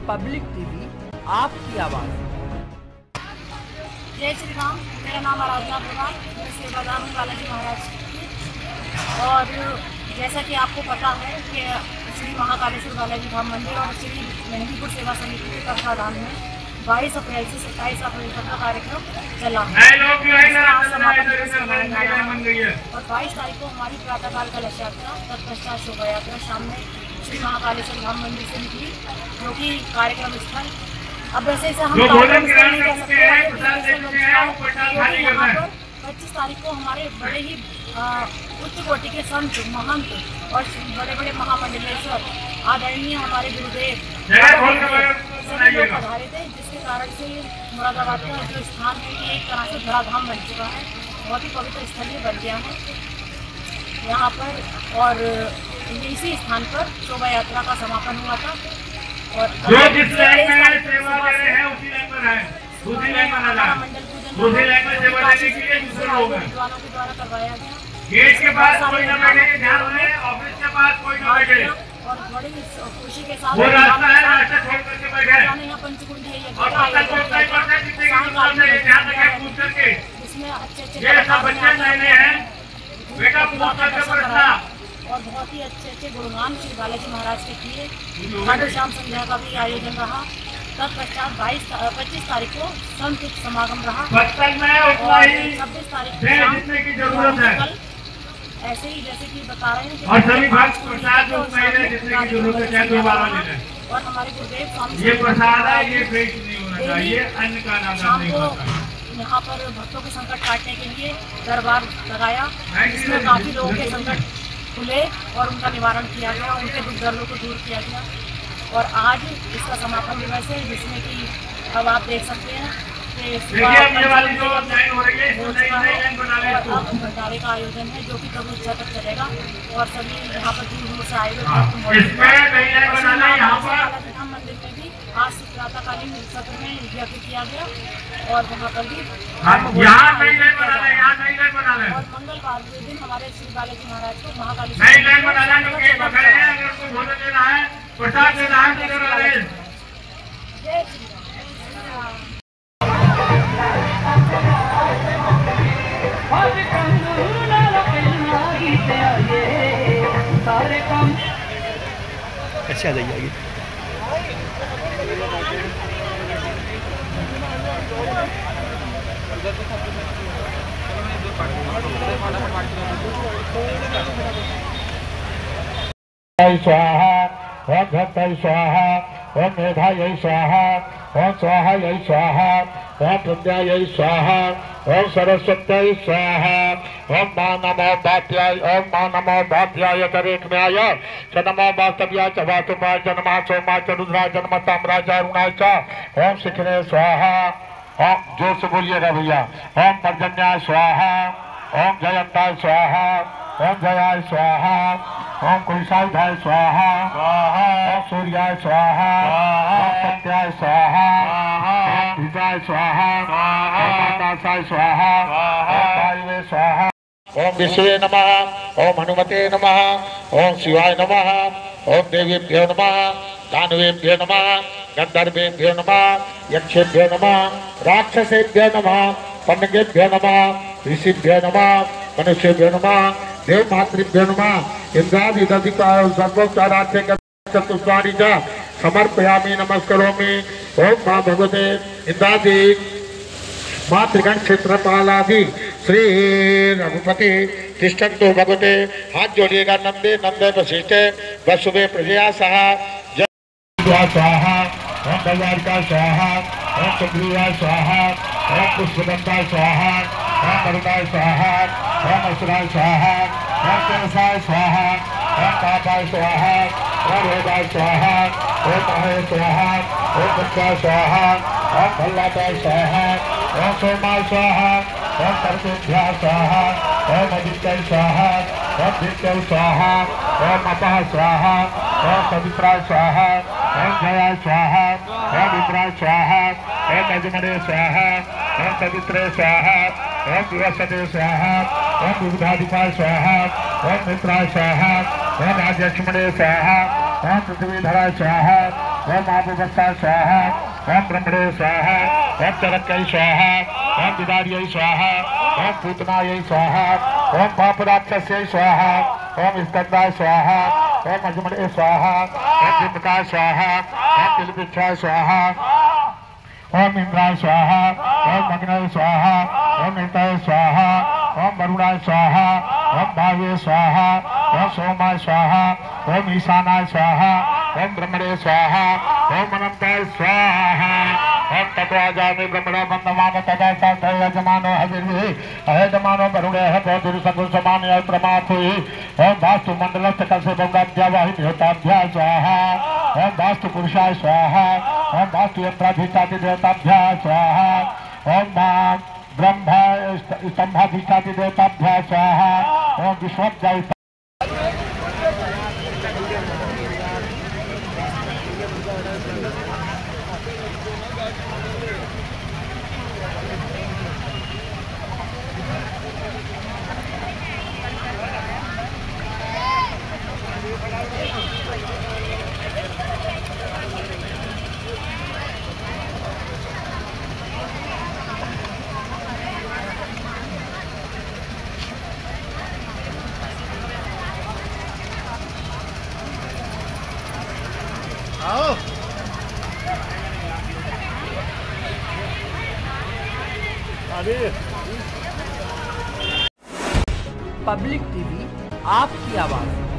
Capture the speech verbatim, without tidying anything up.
Public TV, आपकी आवाज़। जय श्री राम। मेरा नाम आराधना प्रधान, मैं सेवादार हूँ बालाजी महाराज की। और जैसा कि आपको पता है कि श्री महाकालेश्वर बालाजी धाम मंदिर और श्री मेहंदीपुर सेवा समिति के तत्वाधान में बाईस अप्रैल से सत्ताईस अप्रैल तक का कार्यक्रम चला है और बाईस तारीख को हमारी प्रातःकाल कलश यात्रा, तत्पश्चात शोभा यात्रा शाम में श्री महाकालेश्वर धाम मंदिर से निकली, जो कि कार्यक्रम स्थल अब वैसे से हम कार्यक्रम स्थल नहीं कह सकते हैं। यहाँ पर पच्चीस तारीख को हमारे बड़े ही उच्च कोटि के संत, महंत और बड़े बड़े महामंडलेश्वर आदरणीय हमारे गुरुदेव सभी लोग पधारे थे, जिसके कारण से मुरादाबाद का जो स्थान है ये एक तरह से धराधाम बन चुका है, बहुत ही पवित्र स्थल बन गया है यहाँ पर। और इसी स्थान पर शोभा यात्रा का समापन हुआ था और जो जिस लाइन में सेवा दे रहे हैं उसी लाइन पर है, दूसरी लाइन में ना मंडल पूजन दूसरी लाइन में सेवा देने के लिए दूसरे लोग हैं। विद्वानों के द्वारा करवाया गया। गेट के पास कोई ना बैठे, ध्यान रहे, ऑफिस के पास कोई ना बैठे और बड़ी खुशी के साथ वो रास्ता है, रास्ता छोड़ करके बैठे यहाँ पंचकुंड है ये और पता चलता है पता कितने की दुकान है, ध्यान रखें पूछ करके। जिसमें अच्छे अच्छे ये सब बच्चे नए हैं, बेटा पूछ करके पढ़ना। और बहुत ही अच्छे अच्छे गुणगान श्री बालाजी महाराज के किए। खाटू श्याम संध्या का भी आयोजन रहा। तत्पश्चात बाईस पच्चीस तारीख को संत समागम रहा और छब्बीस तारीख को ऐसे ही जैसे कि बता रहे हैं और सभी भक्त प्रसाद जितने की जरूरत है दोबारा लेना है। और हमारे गुरुदेव स्वामी ये प्रसाद है, ये वेस्ट नहीं होना चाहिए, अन्न का नाम नहीं होता। यहाँ पर भक्तों के संकट काटने के लिए दरबार लगाया, जिसमें काफी लोगों के संकट खुले और उनका निवारण किया गया, उनके दुख दर्दों को दूर किया गया। और आज इसका समापन दिवस है, जिसमें कि अब आप देख सकते हैं कि भंडारे का आयोजन है, जो कि प्रभु इच्छा तक चलेगा और सभी यहाँ पर दूर दूर से आए हुए मंदिर में भी आज से प्रातःकालीन सत्र में यज्ञ किया गया और वहाँ पर भी और मंगलवार के दिन हमारे श्री बालाजी महाराज को महाकालेश्वर जय श्री अच्छा आ जाइए। स्वाहा ओम भक्ताय स्वाहा ओम मेधायै स्वाहा ओम स्वाहायै स्वाहा ओम प्रज्ञायै स्वाहा ओम सरस्वत्यै स्वाहा ओम मा नमो वात्याय ओम मा नमो वात्याय तरेक्म्याय च नमो वास्तव्याय च वासुमाय च नमः सोमाय च रुद्राय च नमः ताम्राय च अरुणाय च ओम शिखरे स्वाहा। ओम जोर से बोलिएगा भैया। ओम पर्जन्याय स्वाहा ओम जयंताय स्वाहा ओम जयाय स्वाहा ओम कुशाय स्वाहा ओम सूर्याय स्वाहा ओम सत्याय स्वाहा ओम धिजाय स्वाहा ओम आकाशाय स्वाहा ओम वायुवे स्वाहा ओम विश्वे नमः ओम हनुमते नमः ओम शिवाय नमः ओम देवीभ्यो नमः दानवेभ्यो नमः गंधर्वेभ्यो नमः यक्षेभ्यो नमः राक्षसेभ्यो नमः पन्नगेभ्यो नमः ऋषिभ्यो नमः मनुष्येभ्यो नमः देव मातृभ्यो नमः इंद्रादि दधिकाय सर्वोपचारार्थे चतुष्वाणी च समर्पयामि नमस्करोमि। ओम मां भगवते इंद्रादि मातृगण क्षेत्रपालादि श्री रघुपति तिष्ठन्तु भगवते। हाथ जोड़िएगा। नंदे नंदे वशिष्ठे वसुवे प्रजया सह जय स्वाहा ओम दयारिका स्वाहा ओम सुग्रीवा स्वाहा ओम पुष्पदंता स्वाहा ओम करुणाय स्वाहा ओम असुराय स्वाहा ओम तेजसाय स्वाहा ओम पापाय स्वाहा ओम रोगाय स्वाहा ओम महे स्वाहा ओम मुक्ताय स्वाहा ओम भल्लादाय स्वाहा ओम सोमाय स्वाहा ओम सर्वेभ्यः स्वाहा ओम आदित्याय स्वाहा ओम दित्याय स्वाहा ओम अपः स्वाहा ओम पवित्राय स्वाहा ओम जयाय स्वाहा ओम इंद्राय स्वाहा ओम यजमने स्वाहा ओम पवित्रे स्वाहा ओम विवसते स्वाहा ओम विबुधाधिपाय स्वाहा ओम मित्राय स्वाहा ओम राजलक्ष्मणे स्वाहा ओम पृथ्वीधराय स्वाहा ओम आभुवत्साय स्वाहा ओम ब्रह्मणे स्वाहा ओम चरक्यै स्वाहा ओम विदार्यै स्वाहा ओम पूतनायै स्वाहा ओम पापराक्षस्यै स्वाहा ओम स्कंदाय स्वाहा ओम अजमणे स्वाहा ओम विमकाय स्वाहा ओम तिलपिक्षाय स्वाहा ओम इंद्राय स्वाहा ओम अग्नये स्वाहा ओम निताय स्वाहा ओम वरुणाय स्वाहा ओम भावे स्वाहा ओम सोमाय स्वाहा ओम ईशानाय स्वाहा ओम ब्रह्मणे स्वाहा ओम अनंताय स्वाहा ओम तत्वाजामि ब्रह्मणो बंधमान तदा साधय यजमानो हविर्हि अयजमानो वरुणे है बहुदुर सगुण समानय प्रमाथुहि ओम वास्तु मंडलस्थ कलसे बहुराध्यावाहि देवताभ्याय स्वाहा ओम वास्तु पुरुषाय स्वाहा ओम वास्तु यंत्राधिष्ठाति देवताभ्याय स्वाहा ओम ब्रह्मा स्तंभाधिष्ठाति देवताभ्याय स्वाहा ओम विश्वोपजाय पब्लिक टीवी आपकी आवाज़।